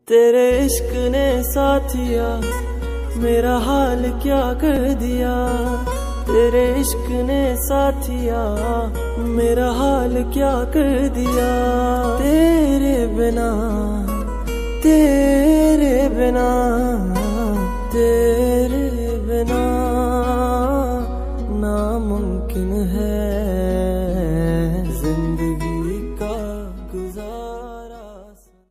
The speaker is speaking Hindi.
तेरे इश्क ने साथिया मेरा हाल क्या कर दिया। तेरे इश्क ने साथिया मेरा हाल क्या कर दिया। तेरे बिना तेरे बिना तेरे बिना नामुमकिन है।